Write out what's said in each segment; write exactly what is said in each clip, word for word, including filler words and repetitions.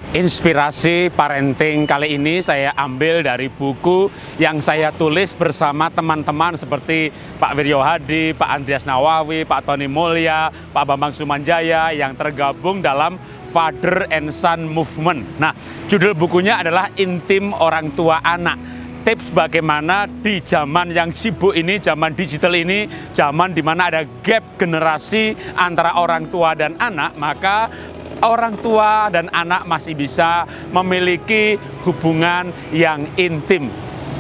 Inspirasi parenting kali ini saya ambil dari buku yang saya tulis bersama teman-teman seperti Pak Wiryo Hadi, Pak Andreas Nawawi, Pak Tony Mulya, Pak Bambang Sumanjaya yang tergabung dalam Father and Son Movement. Nah, judul bukunya adalah Intim Orang Tua Anak. Tips bagaimana di zaman yang sibuk ini, zaman digital ini, zaman di mana ada gap generasi antara orang tua dan anak, maka orang tua dan anak masih bisa memiliki hubungan yang intim.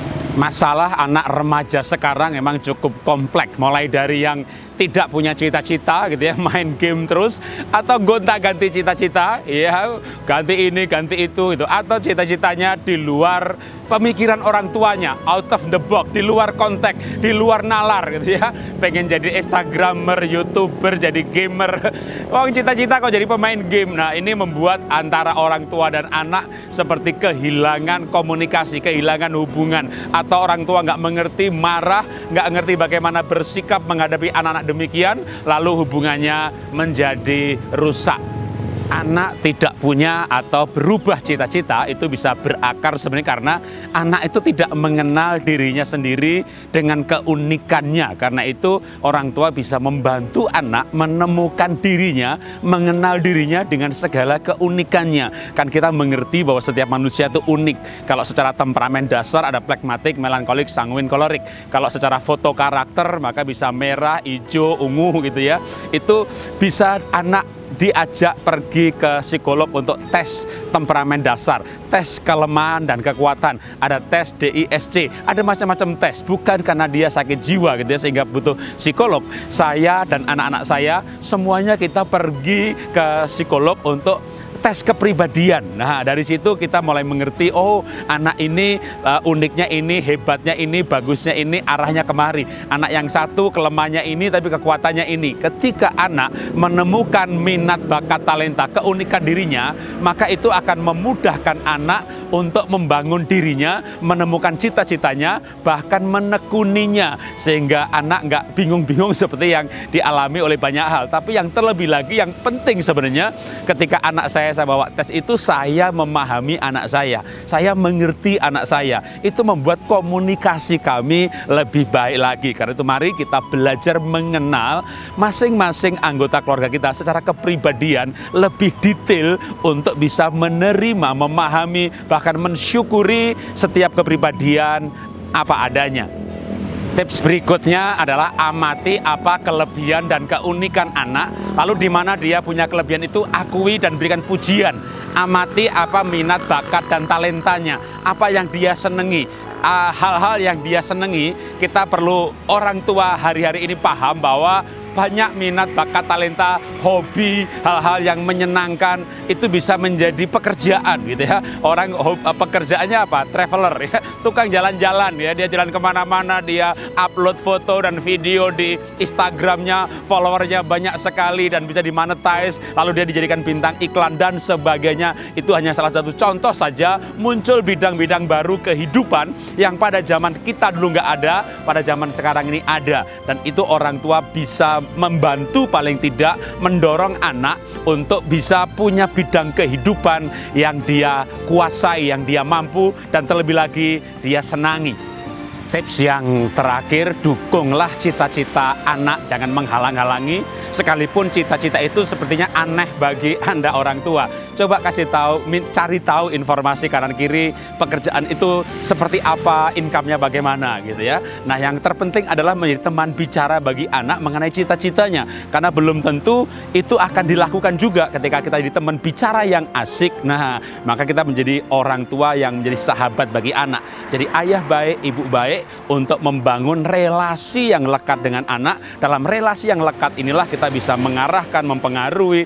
Masalah anak remaja sekarang memang cukup kompleks, mulai dari yang tidak punya cita-cita gitu ya, main game terus, atau gonta-ganti cita-cita, ya ganti ini, ganti itu gitu, atau cita-citanya di luar pemikiran orang tuanya, out of the box, di luar konteks, di luar nalar gitu ya, pengen jadi Instagramer, YouTuber, jadi gamer, oh cita-cita kok jadi pemain game. Nah, ini membuat antara orang tua dan anak seperti kehilangan komunikasi, kehilangan hubungan, atau orang tua nggak mengerti, marah, nggak ngerti bagaimana bersikap menghadapi anak-anak demikian, lalu hubungannya menjadi rusak. Anak tidak punya atau berubah cita-cita itu bisa berakar sebenarnya karena anak itu tidak mengenal dirinya sendiri dengan keunikannya. Karena itu orang tua bisa membantu anak menemukan dirinya, mengenal dirinya dengan segala keunikannya. Kan kita mengerti bahwa setiap manusia itu unik. Kalau secara temperamen dasar ada plekmatik, melankolik, sanguin, kolerik. Kalau secara foto karakter maka bisa merah, hijau, ungu gitu ya. Itu bisa anak diajak pergi ke psikolog untuk tes temperamen dasar, tes kelemahan dan kekuatan, ada tes D I S C, ada macam-macam tes, bukan karena dia sakit jiwa gitu ya sehingga butuh psikolog. Saya dan anak-anak saya semuanya kita pergi ke psikolog untuk tes kepribadian. Nah, dari situ kita mulai mengerti, oh anak ini uh, uniknya ini, hebatnya ini, bagusnya ini, arahnya kemari. Anak yang satu kelemahannya ini tapi kekuatannya ini. Ketika anak menemukan minat, bakat, talenta, keunikan dirinya, maka itu akan memudahkan anak untuk membangun dirinya, menemukan cita-citanya, bahkan menekuninya. Sehingga anak nggak bingung-bingung seperti yang dialami oleh banyak hal. Tapi yang terlebih lagi, yang penting sebenarnya ketika anak saya saya bawa tes itu, saya memahami anak saya, saya mengerti anak saya, itu membuat komunikasi kami lebih baik lagi. Karena itu mari kita belajar mengenal masing-masing anggota keluarga kita secara kepribadian lebih detail untuk bisa menerima, memahami, bahkan mensyukuri setiap kepribadian apa adanya. Tips berikutnya adalah amati apa kelebihan dan keunikan anak, lalu di mana dia punya kelebihan itu akui dan berikan pujian. Amati apa minat, bakat, dan talentanya, apa yang dia senangi. Hal-hal uh, yang dia senangi, kita perlu orang tua hari-hari ini paham bahwa banyak minat, bakat, talenta, hobi, hal-hal yang menyenangkan itu bisa menjadi pekerjaan gitu ya. Orang pekerjaannya apa? Traveler ya, tukang jalan-jalan ya, dia jalan kemana-mana, dia upload foto dan video di Instagramnya, followernya banyak sekali dan bisa dimonetize, lalu dia dijadikan bintang iklan dan sebagainya. Itu hanya salah satu contoh saja, muncul bidang-bidang baru kehidupan yang pada zaman kita dulu nggak ada, pada zaman sekarang ini ada, dan itu orang tua bisa membantu paling tidak mendorong anak untuk bisa punya bidang kehidupan yang dia kuasai, yang dia mampu, dan terlebih lagi dia senangi. Tips yang terakhir, dukunglah cita-cita anak, jangan menghalang-halangi, sekalipun cita-cita itu sepertinya aneh bagi Anda orang tua. Coba kasih tahu, cari tahu informasi kanan kiri, pekerjaan itu seperti apa, income-nya bagaimana gitu ya. Nah, yang terpenting adalah menjadi teman bicara bagi anak mengenai cita-citanya. Karena belum tentu itu akan dilakukan juga ketika kita jadi teman bicara yang asik. Nah, maka kita menjadi orang tua yang menjadi sahabat bagi anak. Jadi ayah baik, ibu baik untuk membangun relasi yang lekat dengan anak. Dalam relasi yang lekat inilah kita bisa mengarahkan, mempengaruhi,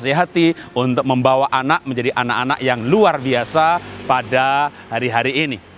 menasihati untuk membawa anak menjadi anak-anak yang luar biasa pada hari-hari ini.